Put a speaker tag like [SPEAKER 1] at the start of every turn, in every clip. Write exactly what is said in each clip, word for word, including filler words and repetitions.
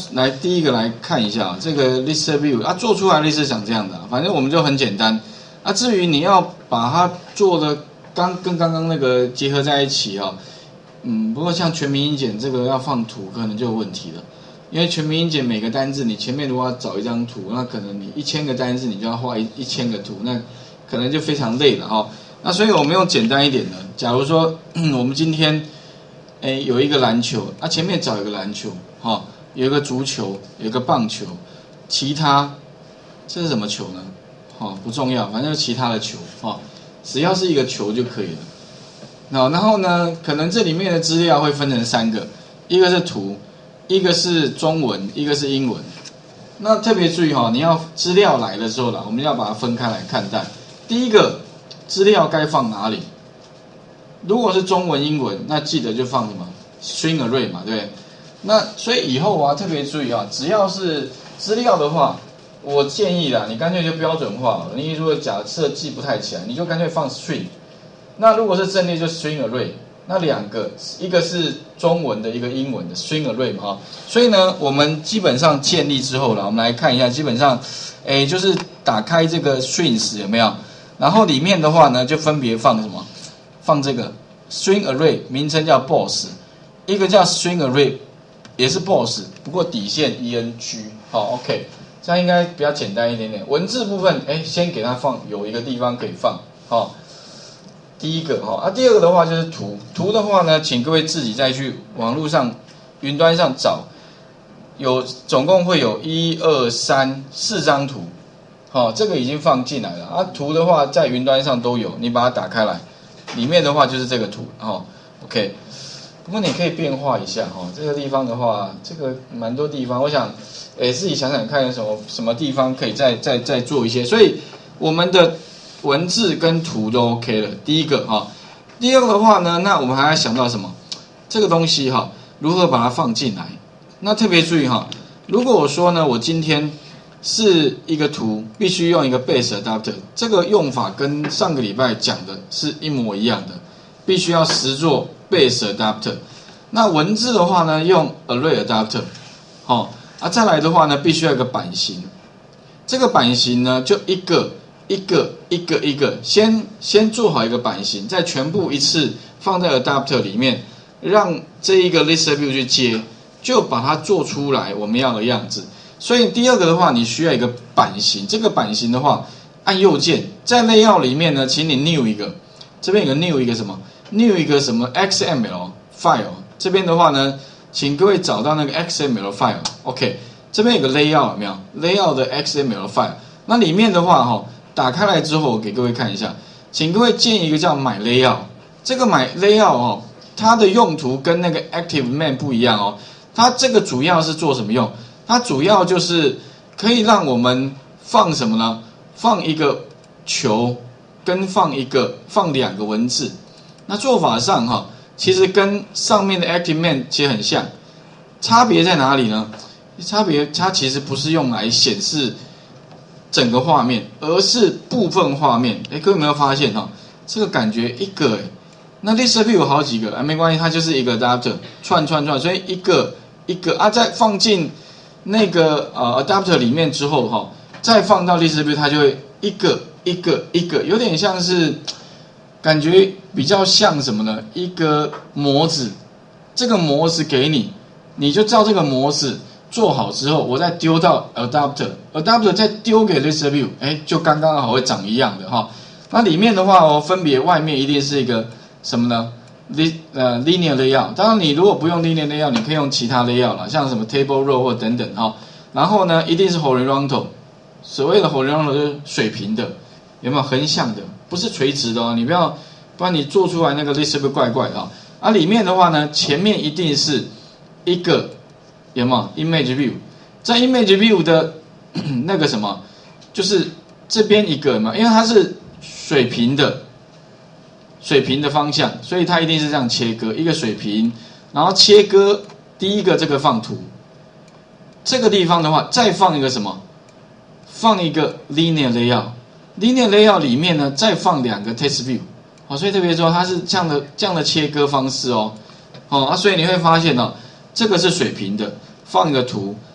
[SPEAKER 1] 来第一个来看一下这个 list view 啊，做出来类似长这样的、啊，反正我们就很简单啊。至于你要把它做的刚跟刚刚那个结合在一起啊，嗯，不过像全民英检这个要放图可能就有问题了，因为全民英检每个单字你前面如果要找一张图，那可能你一千个单字你就要画一一千个图，那可能就非常累了哈、哦。那所以我们用简单一点的，假如说、嗯、我们今天诶有一个篮球，啊前面找一个篮球，哈、哦，有一个足球，有一个棒球，其他这是什么球呢？哦不重要，反正就是其他的球，哦，只要是一个球就可以了。好，然后呢，可能这里面的资料会分成三个，一个是图，一个是中文，一个是英文。那特别注意哈、哦，你要资料来的时候啦，我们要把它分开来看待。第一个，资料该放哪里？如果是中文、英文，那记得就放什么 string array 嘛，对不对？那所以以后啊，特别注意啊，只要是资料的话，我建议啦，你干脆就标准化了。你如果假设记不太起来，你就干脆放 string。那如果是阵列就 string array， 那两个，一个是中文的，一个英文的 string array 嘛，哈。所以呢，我们基本上建立之后了，我们来看一下，基本上，诶，就是打开这个 strings 有没有？然后里面的话呢，就分别放什么？放这个 string array， 名称叫 boss， 一个叫 string array， 也是 boss， 不过底线 eng， 好 ，OK， 这样应该比较简单一点点。文字部分，哎，先给它放有一个地方可以放，好。第一个哈，啊，第二个的话就是图，图的话呢，请各位自己再去网络上、云端上找，有总共会有一二三四张图，好，这个已经放进来了啊。图的话在云端上都有，你把它打开来，里面的话就是这个图，哈 ，OK。不过你可以变化一下哈，这个地方的话，这个蛮多地方，我想，诶，自己想想看有什么什么地方可以再再再做一些，所以我们的文字跟图都 OK 了，第一个哈，第二个的话呢，那我们还要想到什么？这个东西哈，如何把它放进来？那特别注意哈，如果我说呢，我今天是一个图，必须用一个 base adapter， 这个用法跟上个礼拜讲的是一模一样的，必须要实作 base adapter。那文字的话呢，用 array adapter， 好啊，再来的话呢，必须要有一个版型，这个版型呢，就一个。一个一个一个，先先做好一个版型，再全部一次放在 adapter 里面，让这一个 list view 去接，就把它做出来我们要的样子。所以第二个的话，你需要一个版型，这个版型的话，按右键在 layout 里面呢，请你 new 一个，这边有个 new 一个什么 new 一个什么 X M L file， 这边的话呢，请各位找到那个 X M L file，OK， 这边有个 layout 有没有 layout 的 X M L file， 那里面的话哈。打开来之后，我给各位看一下，请各位建一个叫 My Layout， 这个 My Layout 哦，它的用途跟那个 Active Man 不一样哦，它这个主要是做什么用？它主要就是可以让我们放什么呢？放一个球，跟放一个放两个文字。那做法上哈、哦，其实跟上面的 Active Man 其实很像，差别在哪里呢？差别它其实不是用来显示整个画面，而是部分画面。哎，各位有没有发现哈、哦？这个感觉一个哎，那 list view 有好几个，哎，没关系，它就是一个 adapter 串串串，所以一个一个啊，再放进那个呃 adapter 里面之后哈、哦，再放到 list view， 它就会一个一个一个，有点像是感觉比较像什么呢？一个模子，这个模子给你，你就照这个模子。做好之后，我再丢到 adapter，adapter 再丢给 list view， 哎，就刚刚好会长一样的哈。那里面的话哦，分别外面一定是一个什么呢？呃 linear layout。当然，你如果不用 linear layout， 你可以用其他 layout 啦，像什么 table row 或等等哈。然后呢，一定是 horizontal， 所谓的 horizontal 就是水平的，有没有横向的？不是垂直的哦，你不要，不然你做出来那个 list view 怪怪的啊。啊，里面的话呢，前面一定是一个。有没有 image view？ 在 image view 的那个什么，就是这边一个有没有？因为它是水平的，水平的方向，所以它一定是这样切割一个水平，然后切割第一个这个放图，这个地方的话再放一个什么？放一个 linear layout，linear layout 里面呢再放两个 text view， 好，所以特别说它是这样的这样的切割方式哦，好啊，所以你会发现哦。这个是水平的，放一个图，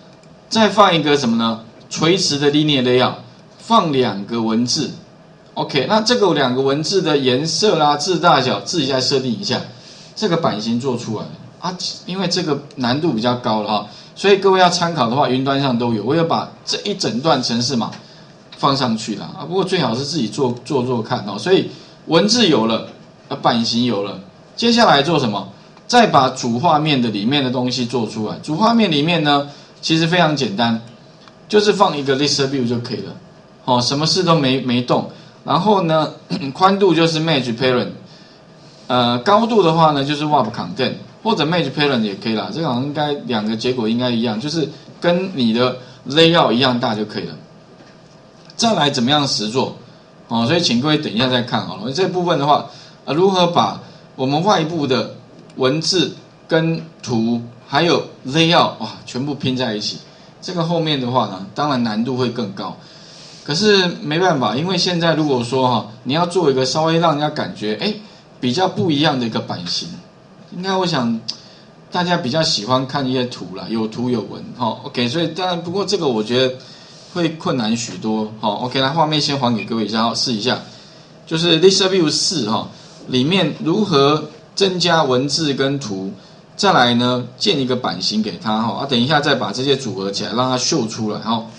[SPEAKER 1] 再放一个什么呢？垂直的 linear layout， 放两个文字。OK， 那这个两个文字的颜色啦、字大小自己再设定一下，这个版型做出来啊。因为这个难度比较高了哈，所以各位要参考的话，云端上都有，我有把这一整段程式码放上去了啊。不过最好是自己做做做看哦。所以文字有了，啊版型有了，接下来做什么？再把主画面的里面的东西做出来。主画面里面呢，其实非常简单，就是放一个 lister view 就可以了。哦，什么事都没没动。然后呢，宽度就是 match parent， 呃，高度的话呢就是 warp content 或者 match parent 也可以啦。这个好像应该两个结果应该一样，就是跟你的 layout 一样大就可以了。再来怎么样实作？哦，所以请各位等一下再看好了。这部分的话，呃，如何把我们外部的文字跟图还有 layout 哇全部拼在一起，这个后面的话呢，当然难度会更高。可是没办法，因为现在如果说哈，你要做一个稍微让人家感觉哎比较不一样的一个版型，应该我想大家比较喜欢看一些图啦，有图有文哈。OK， 所以当然不过这个我觉得会困难许多哈。OK， 来画面先还给各位一下，试一下，就是 lister view 四哈里面如何增加文字跟图，再来呢建一个版型给它哈啊，等一下再把这些组合起来，让它秀出来哈。